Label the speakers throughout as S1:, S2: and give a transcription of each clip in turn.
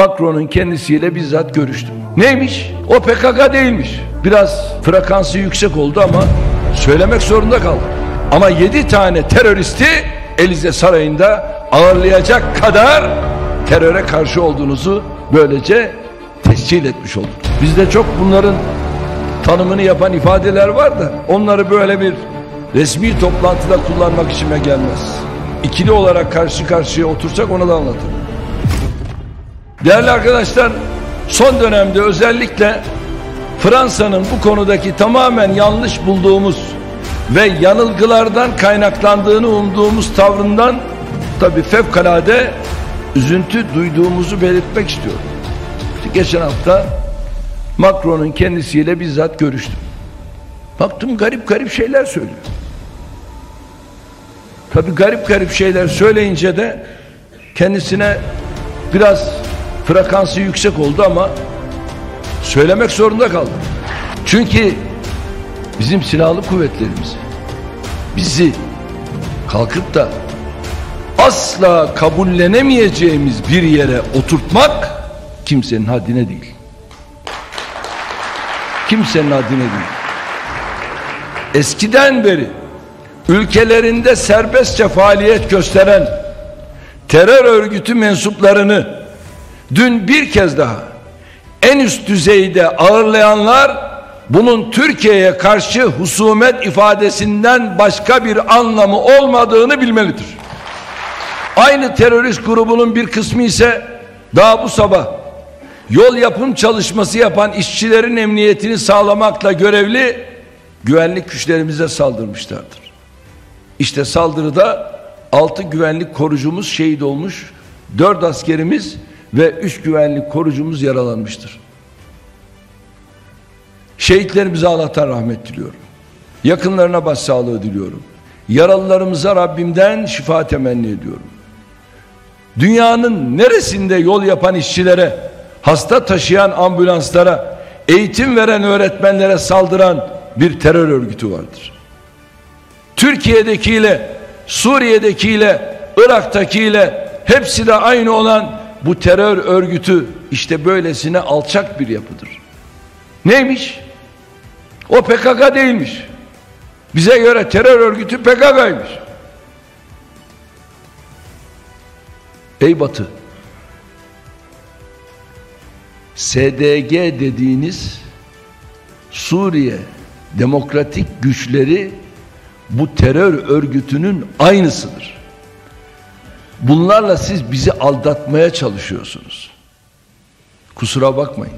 S1: Macron'un kendisiyle bizzat görüştüm. Neymiş? O PKK değilmiş. Biraz frekansı yüksek oldu ama söylemek zorunda kaldım. Ama 7 tane teröristi Elize Sarayı'nda ağırlayacak kadar teröre karşı olduğunuzu böylece tescil etmiş olduk. Bizde çok bunların tanımını yapan ifadeler var da onları böyle bir resmi toplantıda kullanmak işime gelmez. İkili olarak karşı karşıya otursak onu da anlatırım. Değerli arkadaşlar, son dönemde özellikle Fransa'nın bu konudaki tamamen yanlış bulduğumuz ve yanılgılardan kaynaklandığını umduğumuz tavrından tabii fevkalade üzüntü duyduğumuzu belirtmek istiyorum. Geçen hafta Macron'un kendisiyle bizzat görüştüm. Baktım garip garip şeyler söylüyor. Tabii garip garip şeyler söyleyince de kendisine biraz frekansı yüksek oldu ama söylemek zorunda kaldım. Çünkü bizim silahlı kuvvetlerimiz bizi kalkıp da asla kabullenemeyeceğimiz bir yere oturtmak kimsenin haddine değil. Kimsenin haddine değil. Eskiden beri ülkelerinde serbestçe faaliyet gösteren terör örgütü mensuplarını dün bir kez daha en üst düzeyde ağırlayanlar bunun Türkiye'ye karşı husumet ifadesinden başka bir anlamı olmadığını bilmelidir. Aynı terörist grubunun bir kısmı ise daha bu sabah yol yapım çalışması yapan işçilerin emniyetini sağlamakla görevli güvenlik güçlerimize saldırmışlardır. İşte saldırıda 6 güvenlik korucumuz şehit olmuş, 4 askerimiz ve 3 güvenlik korucumuz yaralanmıştır. Şehitlerimize Allah'tan rahmet diliyorum. Yakınlarına başsağlığı diliyorum. Yaralılarımıza Rabbimden şifa temenni ediyorum. Dünyanın neresinde yol yapan işçilere, hasta taşıyan ambulanslara, eğitim veren öğretmenlere saldıran bir terör örgütü vardır. Türkiye'dekiyle, Suriye'dekiyle, Irak'takiyle hepsi de aynı olan bu terör örgütü işte böylesine alçak bir yapıdır. Neymiş? O PKK değilmiş. Bize göre terör örgütü PKK'ymış. Ey Batı, SDG dediğiniz Suriye Demokratik Güçleri bu terör örgütünün aynısıdır. Bunlarla siz bizi aldatmaya çalışıyorsunuz. Kusura bakmayın.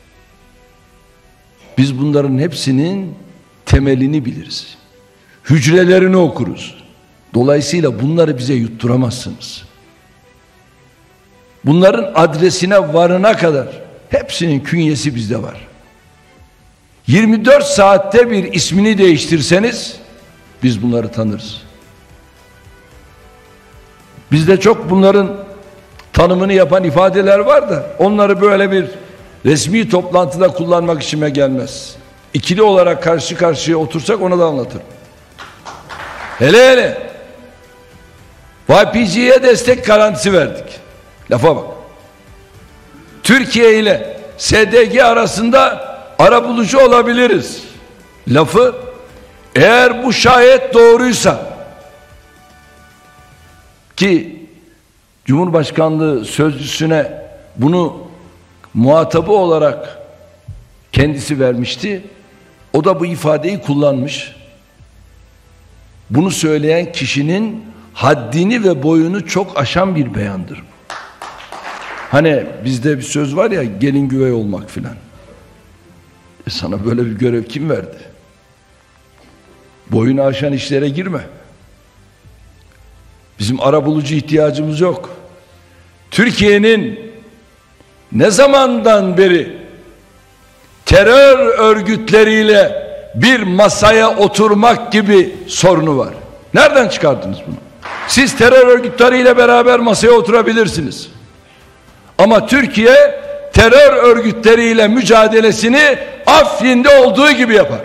S1: Biz bunların hepsinin temelini biliriz. Hücrelerini okuruz. Dolayısıyla bunları bize yutturamazsınız. Bunların adresine varana kadar hepsinin künyesi bizde var. 24 saatte bir ismini değiştirseniz biz bunları tanırız. Bizde çok bunların tanımını yapan ifadeler var da onları böyle bir resmi toplantıda kullanmak işime gelmez. İkili olarak karşı karşıya otursak onu da anlatırım. Hele YPG'ye destek garantisi verdik. Lafa bak. Türkiye ile SDG arasında arabulucu olabiliriz. Lafı eğer bu şayet doğruysa ki Cumhurbaşkanlığı sözcüsüne bunu muhatabı olarak kendisi vermişti. O da bu ifadeyi kullanmış. Bunu söyleyen kişinin haddini ve boyunu çok aşan bir beyandır. Hani bizde bir söz var ya, gelin güvey olmak filan. Sana böyle bir görev kim verdi? Boyunu aşan işlere girme. Bizim arabulucu ihtiyacımız yok. Türkiye'nin ne zamandan beri terör örgütleriyle bir masaya oturmak gibi sorunu var. Nereden çıkardınız bunu? Siz terör örgütleriyle beraber masaya oturabilirsiniz. Ama Türkiye terör örgütleriyle mücadelesini Afrin'de olduğu gibi yapar.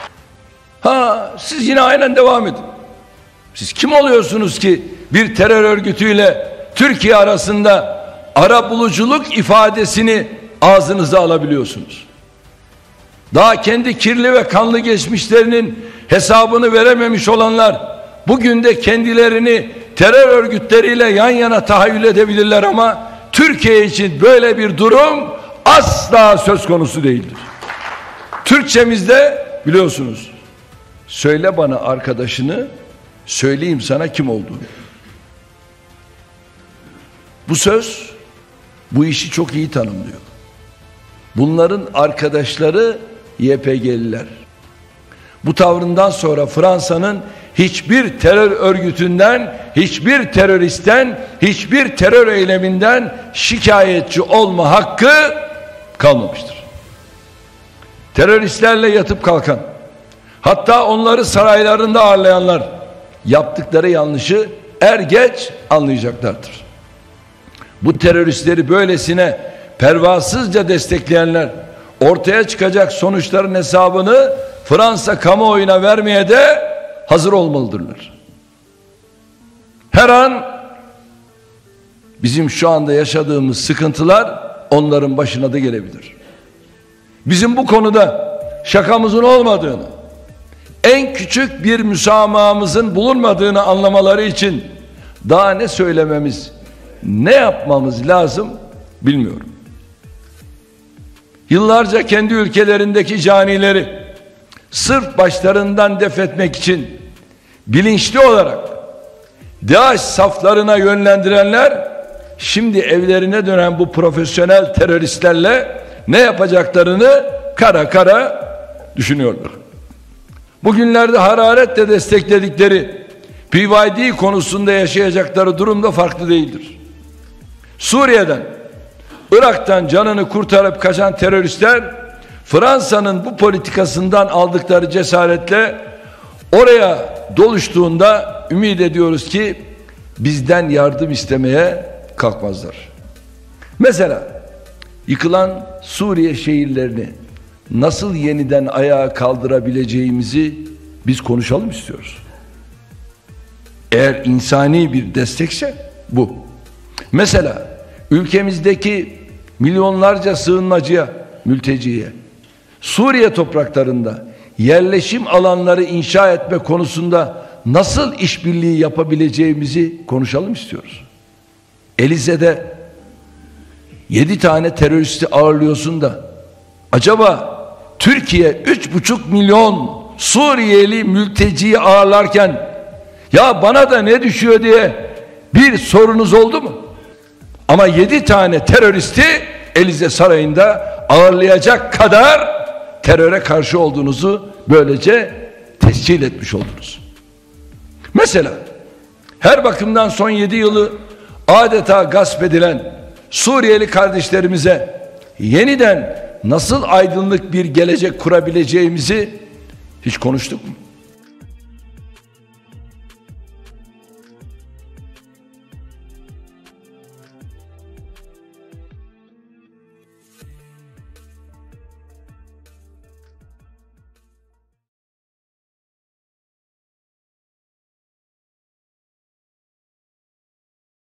S1: Siz yine aynen devam edin. Siz kim oluyorsunuz ki bir terör örgütüyle Türkiye arasında arabuluculuk ifadesini ağzınıza alabiliyorsunuz. Daha kendi kirli ve kanlı geçmişlerinin hesabını verememiş olanlar bugün de kendilerini terör örgütleriyle yan yana tahayyül edebilirler ama Türkiye için böyle bir durum asla söz konusu değildir. Türkçemizde biliyorsunuz, söyle bana arkadaşını, söyleyeyim sana kim olduğunu. Bu söz bu işi çok iyi tanımlıyor. Bunların arkadaşları YPG'liler. Bu tavrından sonra Fransa'nın hiçbir terör örgütünden, hiçbir teröristten, hiçbir terör eyleminden şikayetçi olma hakkı kalmamıştır. Teröristlerle yatıp kalkan, hatta onları saraylarında ağırlayanlar yaptıkları yanlışı er geç anlayacaklardır. Bu teröristleri böylesine pervasızca destekleyenler ortaya çıkacak sonuçların hesabını Fransa kamuoyuna vermeye de hazır olmalıdırlar. Her an bizim şu anda yaşadığımız sıkıntılar onların başına da gelebilir. Bizim bu konuda şakamızın olmadığını, en küçük bir müsamahımızın bulunmadığını anlamaları için daha ne söylememiz, ne yapmamız lazım bilmiyorum. Yıllarca kendi ülkelerindeki canileri sırf başlarından def etmek için bilinçli olarak DAEŞ saflarına yönlendirenler şimdi evlerine dönen bu profesyonel teröristlerle ne yapacaklarını kara kara düşünüyorlar. Bugünlerde hararetle destekledikleri PYD konusunda yaşayacakları durum da farklı değildir. Suriye'den, Irak'tan canını kurtarıp kaçan teröristler Fransa'nın bu politikasından aldıkları cesaretle oraya doluştuğunda ümit ediyoruz ki bizden yardım istemeye kalkmazlar. Mesela yıkılan Suriye şehirlerini nasıl yeniden ayağa kaldırabileceğimizi biz konuşalım istiyoruz. Eğer insani bir destekse bu. Mesela ülkemizdeki milyonlarca sığınmacıya, mülteciye Suriye topraklarında yerleşim alanları inşa etme konusunda nasıl işbirliği yapabileceğimizi konuşalım istiyoruz. Elize'de 7 tane teröristi ağırlıyorsun da acaba Türkiye 3,5 milyon Suriyeli mülteciyi ağırlarken ya bana da ne düşüyor diye bir sorunuz oldu mu? Ama 7 tane teröristi Elize Sarayı'nda ağırlayacak kadar teröre karşı olduğunuzu böylece tescil etmiş oldunuz. Mesela her bakımdan son 7 yılı adeta gasp edilen Suriyeli kardeşlerimize yeniden nasıl aydınlık bir gelecek kurabileceğimizi hiç konuştuk mu?